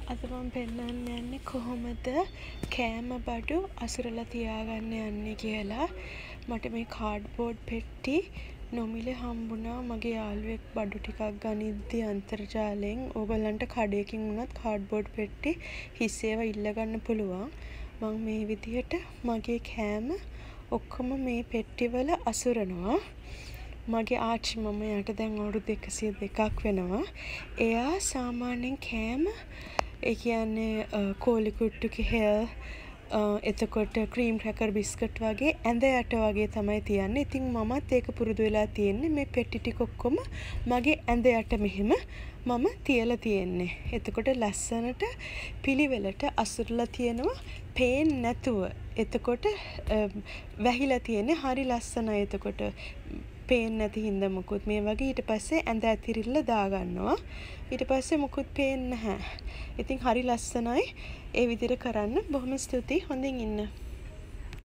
අද මම පෙන්නන්න යන්නේ කොහොමද කෑම බඩු අසුරලා තියාගන්න යන්නේ කියලා. මට මේ කාඩ්බෝඩ් පෙට්ටි නොමිලේ හම්බුණා මගේ යාළුවෙක් බඩු ටිකක් ගනිද්දි අන්තර්ජාලයෙන්. ඕගොල්ලන්ට කඩේකින් වුණත් කාඩ්බෝඩ් පෙට්ටි හිස් ඒවා ඉල්ලගන්න පුළුවන්. මම මේ විදිහට මගේ කෑම ඔක්කොම මේ පෙට්ටිවල අසුරනවා. මගේ ආච්චි මමයාට දැන් අවුරුදු 102ක් වෙනවා. එයා සාමාන්‍යයෙන් කෑම ඒ කියන්නේ කෝලි කුට්ටු කෙහෙල් එතකොට ක්‍රීම් ක්‍රැකර් බිස්කට් වගේ ඇඳ යට වගේ තමයි තියන්නේ. ඉතින් මමත් ඒක පුරුදු වෙලා තියෙන්නේ. මේ පෙට්ටි ටික ඔක්කොම මගේ ඇඳ යට මෙහෙම මම තියලා තියෙන්නේ. එතකොට ලස්සනට පිළිවෙලට අසුරලා තියෙනවා පේන්නේ නැතුව. එතකොට වැහිලා තියෙන්නේ හරි ලස්සනයි. එතකොට පේන්නේ නැති හින්දා මොකුත් මේ වගේ ඊට පස්සේ ඇඳ ඇතිරිල්ල දාගන්නවා. ඊට පස්සේ මොකුත් පේන්නේ නැහැ. ඉතින් හරි ලස්සනයි. ඒ විදිහට කරන්න. බොහොම ස්තුතියි. හොඳින් ඉන්න.